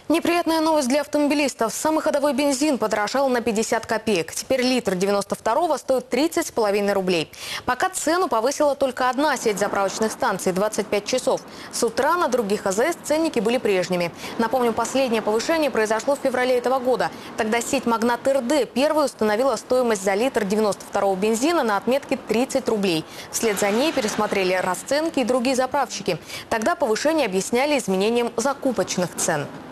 Неприятная новость для автомобилистов. Самый ходовой бензин подорожал на 50 копеек. Теперь литр 92-го стоит 30,5 рублей. Пока цену повысила только одна сеть заправочных станций – 25 часов. С утра на других АЗС ценники были прежними. Напомню, последнее повышение произошло в феврале этого года. Тогда сеть «Магнат РД» первой установила стоимость за литр 92-го бензина на отметке 30 рублей. Вслед за ней пересмотрели расценки и другие заправщики. Тогда повышение объясняли изменением закупочных цен.